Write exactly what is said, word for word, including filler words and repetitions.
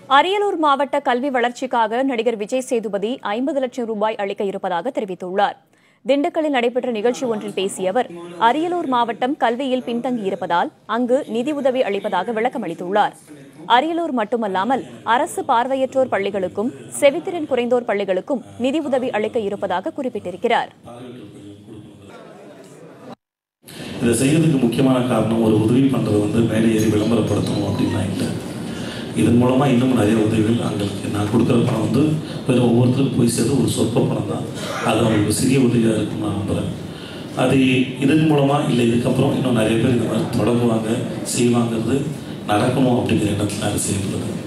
அரியலூர் மாவட்ட கல்வி வளர்ச்சிக்காக நடிகர் விஜய் சேதுபதி ஐம்பது லட்சம் ரூபாய் அளிக்க இருப்பதாக தெரிவித்துள்ளார். திண்டுக்கல்லில் நடைபெற்ற நிகழ்ச்சி ஒன்றில் பேசிய அவர், அரியலூர் மாவட்டம் கல்வியில் பின்தங்கியிருப்பதால் அங்கு நிதி உதவி அளிப்பதாக விளக்கம் அளித்துள்ளார். அரியலூர் மட்டுமல்லாமல் அரசு பார்வையற்றோர் பள்ளிகளுக்கும் செவித்திறன் குறைந்தோர் பள்ளிகளுக்கும் நிதி உதவி அளிக்க இருப்பதாக குறிப்பிட்டிருக்கிறார். இதை செய்யறதுக்கு முக்கியமான காரணம் ஒரு உதவி பண்றது வந்து மேலே ஏறி விளம்பரப்படுத்தணும் அப்படின்னா இல்லை. இதன் மூலமாக இன்னும் நிறைய உதவிகள் அவங்களுக்கு நான் கொடுக்குற பணம் வந்து வெறும் ஒவ்வொருத்தருக்கும் போய் சேர்ந்து ஒரு சொற்ப பணம் தான். அது அவங்களுக்கு சிறிய உதவியாக இருக்குன்னு நான் நம்புகிறேன். அது இதன் மூலமாக இல்லை இதுக்கப்புறம் இன்னும் நிறைய பேர் இந்த மாதிரி தொடங்குவாங்க செய்வாங்கிறது நடக்கணும் அப்படிங்கிற எண்ணத்தில் நான் செய்யப்படுது.